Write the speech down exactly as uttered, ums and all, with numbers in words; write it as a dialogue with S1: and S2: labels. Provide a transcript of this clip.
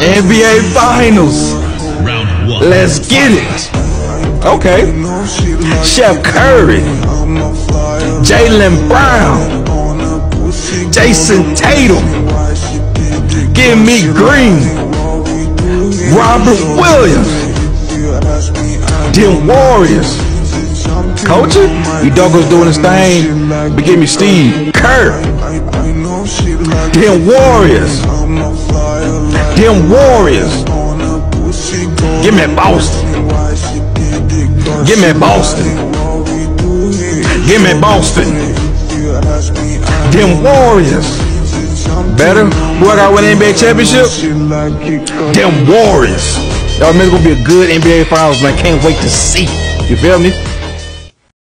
S1: N B A Finals.
S2: Round one.
S1: Let's get it. Okay. Chef Curry, Jaylen Brown, Jason Tatum, give me Green, Robert Williams, them Warriors. Coaching? Udoka's doing his thing, but give me Steve Kerr. Them Warriors. Them Warriors. Give me Boston. Give me Boston. Give me Boston. Them Warriors. Better? Who I got win the N B A championship? Them Warriors. Y'all remember it's gonna be a good N B A Finals, and I can't wait to see. You feel me?